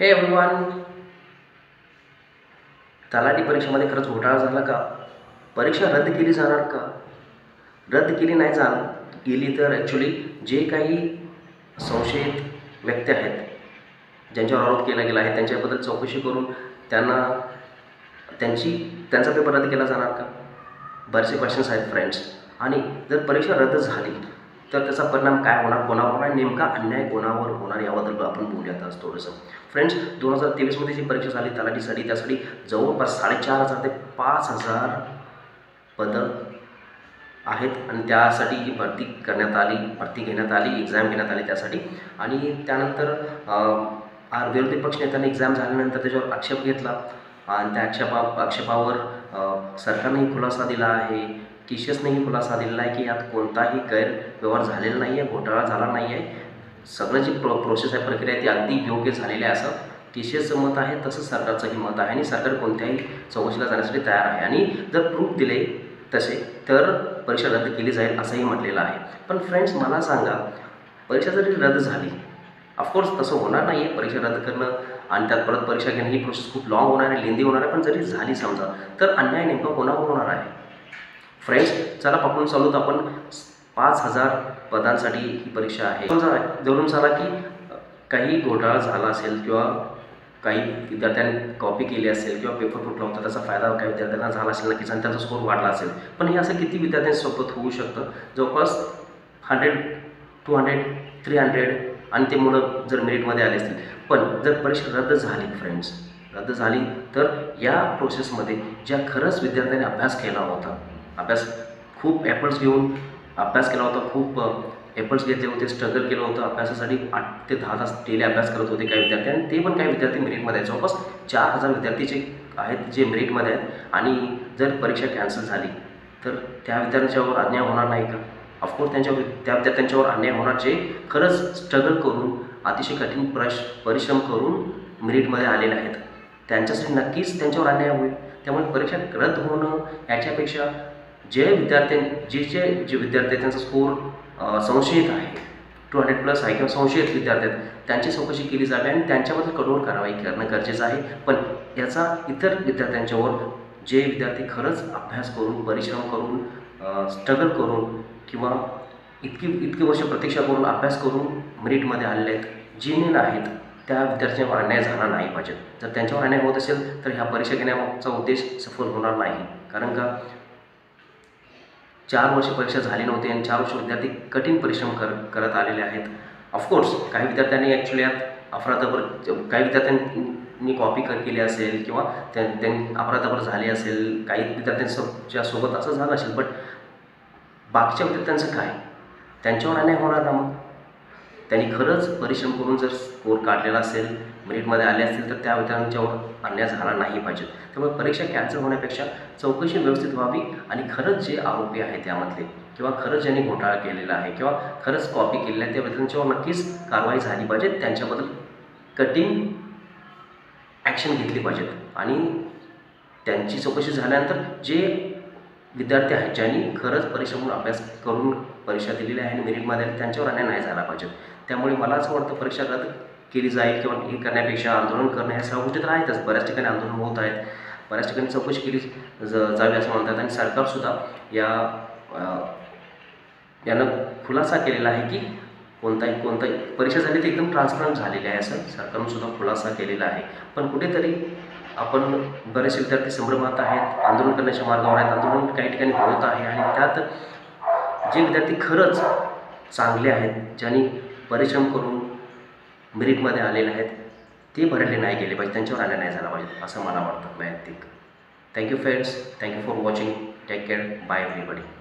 हे एव्हरीवन, तलाठी परीक्षेमध्ये खरंच घोटाळा झाला का? परीक्षा रद्द केली जाणार का? रद्द केली नाही गेली तर ॲक्च्युली जे काही संशयित व्यक्ती आहेत, ज्यांच्यावर आरोप केला गेला आहे, त्यांच्याबद्दल चौकशी करून त्यांचा पेपर रद्द केला जाणार का? बरेचसे क्वेश्चन्स आहेत फ्रेंड्स. आणि जर परीक्षा रद्द झाली तर त्याचा परिणाम काय होणार, कोणावर होणार, नेमका अन्याय कोणावर होणार याबद्दल आपण बोलूयात आज थोडंसं. फ्रेंड्स, 2023मध्ये जी परीक्षा झाली तलाठीसाठी, त्यासाठी जवळपास 4,500 ते 5,000 पदं आहेत आणि त्यासाठी ही भरती घेण्यात आली, एक्झाम घेण्यात आली त्यासाठी. आणि त्यानंतर विरोधी पक्षनेत्यांनी एक्झाम झाल्यानंतर त्याच्यावर आक्षेप घेतला आणि त्या आक्षेपावर सरकारनेही खुलासा दिला आहे, TCSनेही खुलासा दिलेला आहे की यात कोणताही गैरव्यवहार झालेला नाही आहे, घोटाळा झाला नाही आहे. सगळं जी प्रोसेस आहे, प्रक्रिया आहे ती अगदी योग्य झालेली आहे असं TCSचं मत आहे, तसंच सरकारचंही मत आहे. आणि सरकार कोणत्याही चौकशीला जाण्यासाठी तयार आहे आणि जर प्रूफ दिले तसे तर परीक्षा रद्द केली जाईल असंही म्हटलेलं आहे. पण फ्रेंड्स, मला सांगा, परीक्षा जरी रद्द झाली, ऑफकोर्स तसं होणार नाही आहे, परीक्षा रद्द करणं आणि त्यात परत परीक्षा घेणं ही प्रोसेस खूप लॉंग होणार आहे, लेंदी होणार आहे. पण जरी झाली समजा, तर अन्याय नेमका कोणावर होणार आहे? फ्रेंड्स, चला पकडून चालूत आपण 5,000 पदांसाठी ही परीक्षा आहे. धरून चला की काही घोटाळा झाला असेल किंवा काही विद्यार्थ्यांनी कॉपी केली असेल किंवा पेपर फुटला होता, त्याचा फायदा काही विद्यार्थ्यांना झाला असेल नक्कीच आणि त्यांचा स्कोर वाढला असेल. पण हे असं किती विद्यार्थ्यांसोबत होऊ शकतं? जवळपास 100, 200, 300 आणि ते मुलं जर मेरिटमध्ये आले असतील. पण जर परीक्षा रद्द झाली फ्रेंड्स, रद्द झाली तर या प्रोसेसमध्ये ज्या खरंच विद्यार्थ्यांनी अभ्यास केला होता, खूप एफर्ट्स घेऊन अभ्यास केला होता, खूप एफर्ट्स घेतले होते, स्ट्रगल केलं होतं अभ्यासासाठी, 8 ते 10 तास डेली अभ्यास करत होते काही विद्यार्थी. आणि ते पण काही विद्यार्थी मेरिटमध्ये आहेत. जवळपास 4,000 विद्यार्थी आहेत जे मेरिटमध्ये आहेत. आणि जर परीक्षा कॅन्सल झाली तर त्या विद्यार्थ्यांच्यावर अन्याय होणार नाही का? ऑफकोर्स त्या विद्यार्थ्यांच्यावर अन्याय होणार जे खरंच स्ट्रगल करून, अतिशय कठीण परिश्रम करून मेरिटमध्ये आलेले आहेत. त्यांच्यासाठी नक्कीच त्यांच्यावर अन्याय होईल. त्यामुळे परीक्षा रद्द होणं याच्यापेक्षा जे विद्यार्थी त्यांचा स्कोर संशयित आहे, 200+ आहे किंवा संशयित विद्यार्थी आहेत, त्यांची चौकशी केली जावी आणि त्यांच्याबद्दल कठोर कारवाई करणं गरजेचं आहे. पण याचा इतर विद्यार्थ्यांच्यावर, जे विद्यार्थी खरंच अभ्यास करून, परिश्रम करून, स्ट्रगल करून किंवा इतकी वर्ष प्रतीक्षा करून, अभ्यास करून मेरिटमध्ये आलेले आहेत, जेन्युइन आहेत, त्या विद्यार्थ्यांवर अन्याय झाला नाही पाहिजे. जर त्यांच्यावर अन्याय होत असेल तर ह्या परीक्षा घेण्यामागचा उद्देश सफल होणार नाही. कारण का 4 वर्ष परीक्षा झाली नव्हती आणि 4 वर्ष विद्यार्थी कठीण परिश्रम करत आलेले आहेत. ऑफकोर्स काही विद्यार्थ्यांनी ॲक्च्युली यात काही विद्यार्थ्यांनी कॉपी केली असेल किंवा त्यांनी अफरातफर झाली असेल, काही विद्यार्थ्यांच्या सोबत असं झालं असेल. बट बाकीच्या विद्यार्थ्यांचं काय? त्यांच्यावर अन्याय होणार ना? मग त्यांनी खरंच परिश्रम करून जर स्कोर काढलेला असेल, मेरिटमध्ये आले असतील, तर त्या विद्यार्थ्यांच्यावर अन्याय झाला नाही पाहिजे. त्यामुळे परीक्षा कॅन्सल होण्यापेक्षा चौकशी व्यवस्थित व्हावी आणि खरंच जे आरोपी आहेत त्यामधले किंवा खरंच ज्यांनी घोटाळा केलेला आहे किंवा खरंच कॉपी केलेला आहे त्या विद्यार्थ्यांच्यावर नक्कीच कारवाई झाली पाहिजे. त्यांच्याबद्दल कठीण ॲक्शन घेतली पाहिजेत. आणि त्यांची चौकशी झाल्यानंतर जे विद्यार्थी आहेत, ज्यांनी खरंच परिश्रम अभ्यास करून परीक्षा दिलेली आहे आणि मेरिटमध्ये आले, त्यांच्यावर अन्याय नाही झाला पाहिजे. त्यामुळे मला असं वाटतं परीक्षा रद्द केली जाईल किंवा हे करण्यापेक्षा आंदोलन करणं, ह्या सगळ्या गोष्टी तर आहेतच. बऱ्याच ठिकाणी आंदोलन होत आहेत, बऱ्याच ठिकाणी चौकशी केली जावी असं म्हणतात. आणि सरकारसुद्धा यानं खुलासा केलेला आहे की कोणताही परीक्षा झाली ती एकदम ट्रान्सपरंट झालेली आहे असं सरकारनंसुद्धा खुलासा केलेला आहे. पण कुठेतरी आपण बरेचसे विद्यार्थी संभ्रमात आहेत, आंदोलन करण्याच्या मार्गावर आहेत, आंदोलन काही ठिकाणी होत आहे. आणि त्यात जे विद्यार्थी खरंच चांगले आहेत, ज्यांनी परिश्रम करून मेरिटमध्ये आलेले आहेत, ते भरले नाही गेले पाहिजे, त्यांच्यावर अन्याय नाही झाला पाहिजे असं मला वाटतं. वैयक्तिक. Thank you friends, thank you for watching. Take care. Bye everybody.